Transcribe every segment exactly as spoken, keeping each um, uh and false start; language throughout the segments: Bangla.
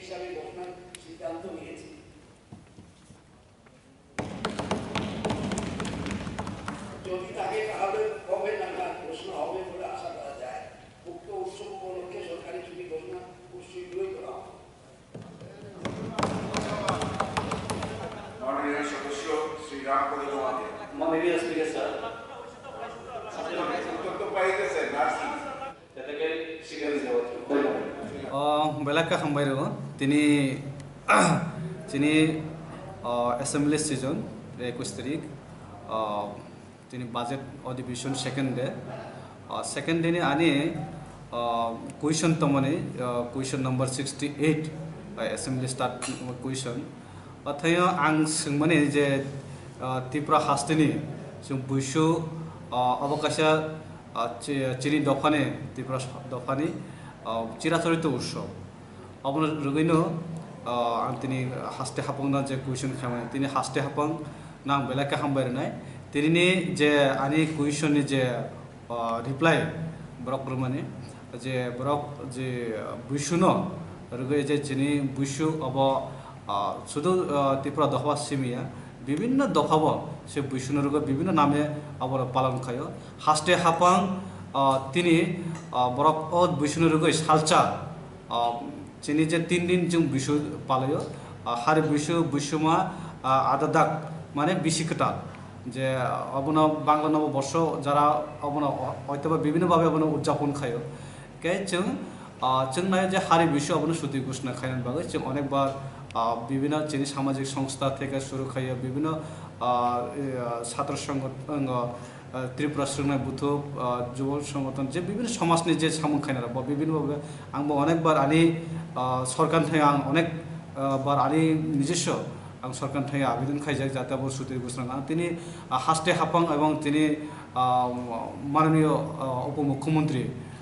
হিসাবে ঘোষণার সিদ্ধান্ত নিয়েছি। যদি তাকে তাহলে হবে না না ঘোষণা হবে বলে আশা করা যায়। উক্ত উৎসব উপলক্ষে সরকারি ছুটি ঘোষণা খুব শীঘ্রই করা হবে। মাননীয় সদস্য শ্রী রামপদ জমাতিয়া। মাননীয় স্পিকার স্যার, বেলাকা হামবাইরো তিনি তিনি অ্যাসেম্বলি সিজন একুশ তারিখ তিনি বাজেট অধিবেশন সেকেন্ড ডে সেকেন্ড ডে আনি কুয়েশন তমনে question number sixty eight assembly start question अथाय आं सोंमाने जे त्रिपुरा हास्टेनि जों बुइसु अबकाशा चिनी दफाने त्रिपुरा दफानि चिराचरित उत्सव अब रगैनो आं तिनी हास्टे हापंना जे कुएशन खामे तिनी हास्टे हापं नां बेलाका हामबायनाय तिनी जे आनि कुएशननि जे रिप्लाय ब्रक ब्रमाने जे ब्रक जे बुइसुनो रगै जे चिनी बुइसु अब शुधु त्रिपुरा दफा सिमिया विभिन्न दफाब से बुइसुनो रगै विभिन्न नामे अब पालन खायो हास्टे हापां तिनी बरक ओ बुइसुनो रगै सालचा चिनी जे तीन दिन जों बुइसु पालायो हारि बुइसु बुइसुमा आदा दाग माने बिसिकटा जे अबनो बांला नवबर्ष जारा अबनो हयतोबा विभिन्न भावे अबनो उदযাপन खायो के जों जों नाय जे हारि बुइसु अबनो सुति घोषणा खायन बागै जों अनेक बार विभिन्न चिनी सामाजिक संस्था থেকে শুরু খাইয়া বিভিন্ন ছাত্র সংগঠন त्रिपुरा सोलोंनाय बुथुब जुब संगठन जे विभिन्न समाजनि जे सामुं खायनारा बा विभिन्न भावे आंबो अनेक बार आनि सरकार थाय आं अनेक बार आनि निजस्व आं सरकार थाय आवेदन खायजाक जाते अब सुति घोषणा तिनी हास्टे हापां एवं तिनी माननीय उपमुख्यमंत्री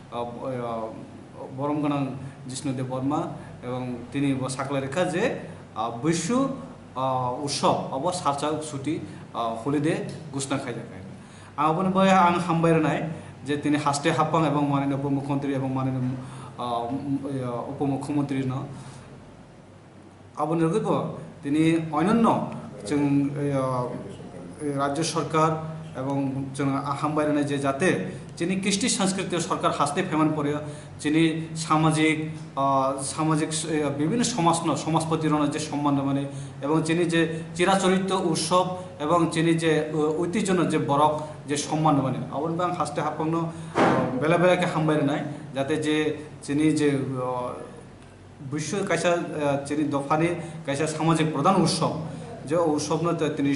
बरम गणां जिष्णुदेव बर्मा एवं तिनी साकला रेखा जे बुइसु उत्सव अब सारचा छुट्टी हलिडे घोषणा खायजाक आबन बाय आं हामबायनाय जे तिनी हास्टे हापां एवं माननीय उपमुख्यमंत्री एवं माननीय उपमुख्यमंत्री न आबन रगैबो तिनी अन्यान्य जों राज्य सरकार एवं जों हामबायनाय जे जाते चिनी कृष्टि सांस्कृतिक सरकार हास्ते फेमान पड़े चिनी सामाजिक सामाजिक विभिन्न समाज समाजपतिर जे सम्मान माने एवं चिनी जे चिराचरित उत्सव एवं चिनी जे ऐतिह्य जे बरक जे सम्मान माने आबन बां हास्ते हापांनो बेला बेलाके हामबायनाय जाते जे चिनी जे विश्व कैसा चिनी दफानि कैसा सामाजिक प्रधान उत्सव जे उत्सव न तिनी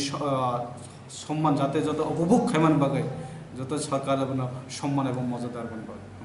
सम्मान जाते जत उपभोग खायमान बागै जत सरकार सम्मान एवं मर्यादार बनबाय।